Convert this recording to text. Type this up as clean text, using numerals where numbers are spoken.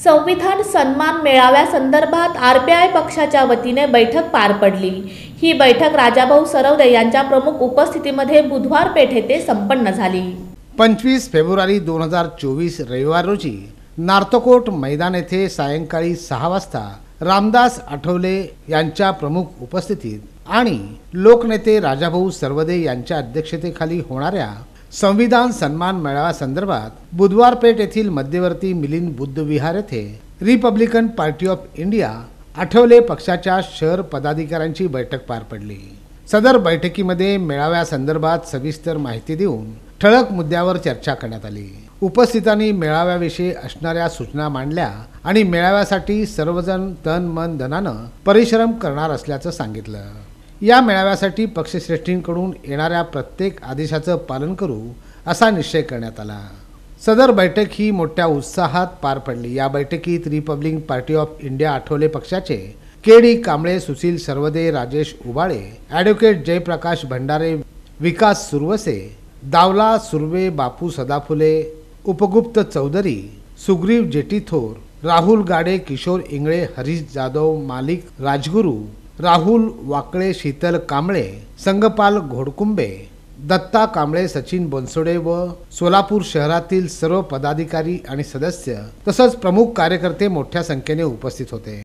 संविधान सन्मान मेळाव्यासंदर्भात आरपीआय पक्षाच्या वतीने बैठक पार पडली। ही बैठक राजाभाऊ सरवदे यांच्या प्रमुख उपस्थितीमध्ये बुधवार पेठ येथे संपन्न झाली। 25 फेब्रुवारी 2024 रविवार रोजी नार्तकोट मैदान येथे सायंकाळी 6 वाजता रामदास आठवले यांच्या प्रमुख उपस्थितीत आणि लोकनेते राजाभाऊ सरवदे यांच्या अध्यक्षतेखाली होणाऱ्या संविधान सन्मान मेळाव्यासंदर्भात बुधवार पेठ येथील मध्यवर्ती मिलिंद बुद्ध विहार येथे Republican party of India Athawale पक्षाच्या शहर पदाधिकाऱ्यांची बैठक पार पडली। सदर बैठकीमध्ये मेळाव्यासंदर्भात सविस्तर माहिती देऊन ठळक मुद्द्यावर चर्चा करण्यात आली। उपस्थितांनी मेळाव्याविषयी असणाऱ्या सूचना मांडल्या आणि मेळाव्यासाठी सर्वजण तन मन धनानं परिश्रम करणार असल्याचं सांगितलं। या मेळाव्यासाठी पक्षश्रेष्ठींकडून येणाऱ्या प्रत्येक आदेशाचं पालन करू असा निश्चय करण्यात आला। सदर बैठक ही मोठ्या उत्साहात पार पडली। या बैठकीत Republican party of India Athawale पक्षाचे के.डी. कांबळे, सुशील सरवदे, राजेश उबाळे, ॲडव्होकेट जयप्रकाश भंडारे, विकास सुरवसे, दावला सुर्वे, बापू सदाफुले, उपगुप्त चौधरी, सुग्रीव जेटीथोर, राहुल गाडे, किशोर इंगळे, हरीश जाधव, मालिक राजगुरू, राहुल वाकळे, शीतल कांबळे, संगपाल घोडकुंबे, दत्ता कांबळे, सचिन बनसोडे व सोलापूर शहरातील सर्व पदाधिकारी आणि सदस्य तसंच प्रमुख कार्यकर्ते मोठ्या संख्येने उपस्थित होते।